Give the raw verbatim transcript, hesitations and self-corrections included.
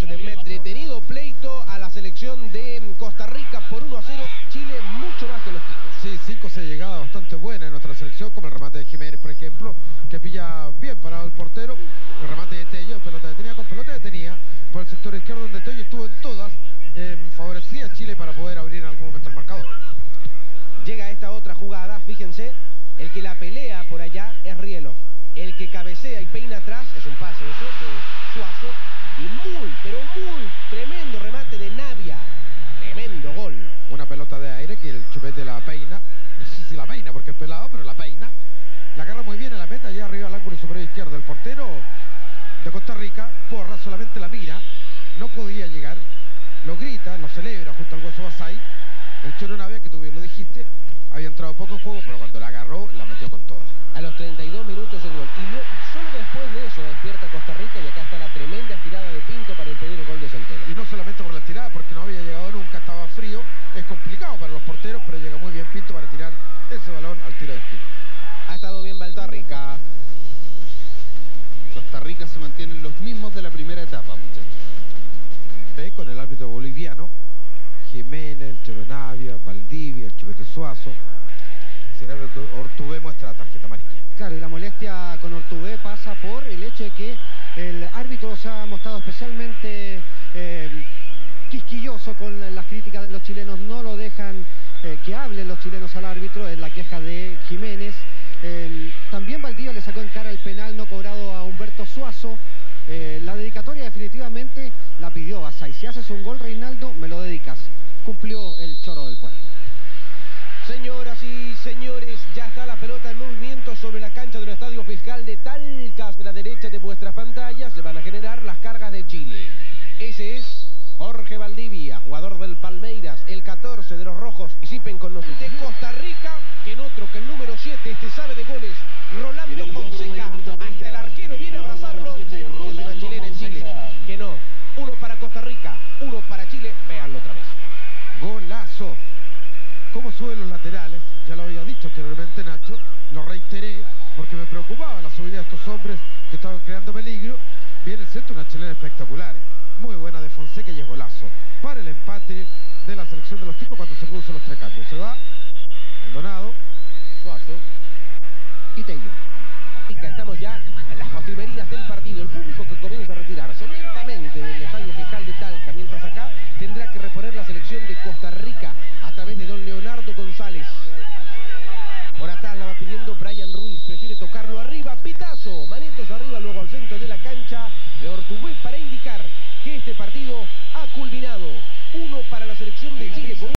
de entretenido pleito a la selección de Costa Rica por uno a cero. Chile mucho más que los ticos. Sí, cinco se llegada bastante buena en otra selección, como el remate de Jiménez, por ejemplo, que pilla bien parado el portero. El remate de Tello, pelota detenida con pelota detenida por el sector izquierdo, donde Tello estuvo en todas. Eh, favorecía a Chile para poder abrir en algún momento el marcador. Llega esta otra jugada, fíjense, el que la pelea por allá es Rielov. El que cabecea y peina atrás es un pase eso de Suazo. Y muy, pero muy tremendo remate de Navia. Tremendo gol. Una pelota de aire que el Chupete la peina. No sé si la peina porque es pelado, pero la peina. La agarra muy bien en la meta, allá arriba al ángulo superior izquierdo. El portero de Costa Rica, Porra, solamente la mira. No podía llegar. Lo grita, lo celebra junto al Hueso Basay. El Choro Navia, que tú bien lo dijiste, había entrado poco en juego, pero cuando la agarró, la metió con toda. A los treinta y dos minutos el gol. Y no, solo después de eso despierta Costa Rica, y acá está la tremenda estirada de Pinto para impedir el gol de Centeno. Y no solamente por la estirada, porque no había llegado nunca, estaba frío. Es complicado para los porteros, pero llega muy bien Pinto para tirar ese balón al tiro de esquina. Ha estado bien Costa Rica. Costa Rica se mantienen los mismos de la primera etapa, muchachos. Con el árbitro boliviano, Jiménez, el Choro Navia, Valdivia, el Chupete Suazo. Si el árbitro Ortubé muestra la tarjeta amarilla. Claro, y la molestia con Ortubé pasa por el hecho de que el árbitro se ha mostrado especialmente eh, quisquilloso con las críticas de los chilenos. No lo dejan eh, que hablen los chilenos al árbitro, es la queja de Jiménez. Eh, también Valdivia le sacó en cara el penal no cobrado a Humberto Suazo. Eh, la dedicatoria definitivamente la pidió Basay. Si haces un gol, Reinaldo, me lo dedicas. Cumplió el Choro del Puerto. Señoras y señores, ya está la pelota en movimiento sobre la cancha del Estadio Fiscal de Talca. Hacia la derecha de vuestras pantallas se van a generar las cargas de Chile. Ese es Jorge Valdivia, jugador del Palmeiras, el catorce de los rojos. Participen con nosotros. De Costa Rica, que en otro que el número siete, este sabe de goles, Rolando Fonseca. Hasta el arquero viene a abrazarlo. Es una chilena en Chile. Que no. Uno para Costa Rica, uno para Chile. Véanlo otra vez. Golazo. ¿Cómo suben los laterales? Ya lo había dicho anteriormente Nacho, lo reiteré porque me preocupaba la subida de estos hombres que estaban creando peligro. Viene el centro, una chilena espectacular, muy buena de Fonseca y es golazo para el empate de la selección de los ticos cuando se producen los tres cambios. Se va Maldonado, Suazo y Tello. Estamos ya en las postrimerías del partido. El público que comienza a retirarse lentamente del Estadio Fiscal de Talca, mientras acá tendrá que reponer la selección de Costa Rica a través de don Leonardo González. Por atrás la va pidiendo Brian Ruiz, prefiere tocarlo arriba, pitazo, manitos arriba, luego al centro de la cancha de Ortubé para indicar que este partido ha culminado. Uno para la selección de Chile.